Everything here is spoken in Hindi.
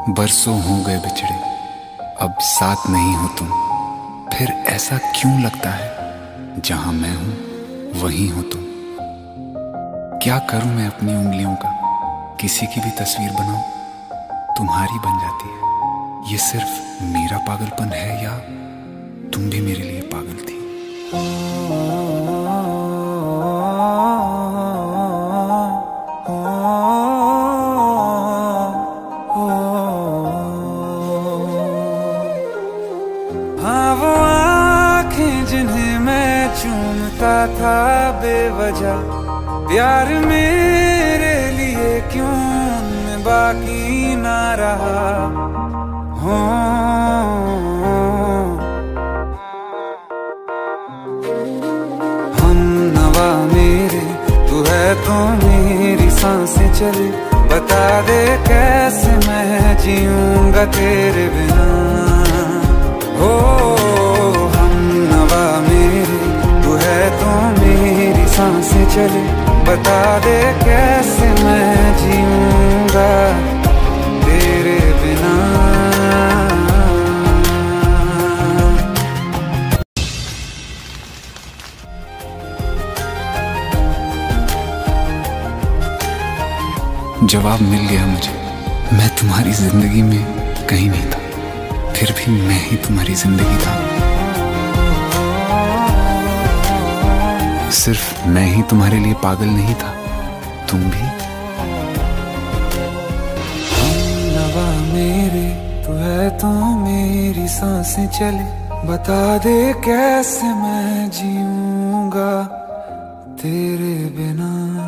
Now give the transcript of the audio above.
बरसों हो गए बिछड़े, अब साथ नहीं हो तुम। फिर ऐसा क्यों लगता है जहां मैं हूं वहीं हो तुम। क्या करूं मैं अपनी उंगलियों का, किसी की भी तस्वीर बनाऊं तुम्हारी बन जाती है। ये सिर्फ मेरा पागलपन है या तुम भी मेरे लिए पागल थी। हाँ वो आँखें जिन्हें मैं चूमता था बेवजह, प्यार मेरे लिए क्यों उनमें बाकी ना रहा। हो हम नवा मेरे, तू है तो मेरी सांसें चले। बता दे कैसे मैं जीऊंगा तेरे बिना। हो हम नवा मेरे, तू है तो मेरी सांसें चले। बता दे कैसे मैं जीऊंगा तेरे बिना। जवाब मिल गया मुझे, मैं तुम्हारी जिंदगी में कहीं नहीं था, फिर भी मैं ही तुम्हारी जिंदगी था। सिर्फ मैं ही तुम्हारे लिए पागल नहीं था, तुम भी। हम नवा मेरे, तू है तो मेरी सांसें चले। बता दे कैसे मैं जीऊंगा तेरे बिना।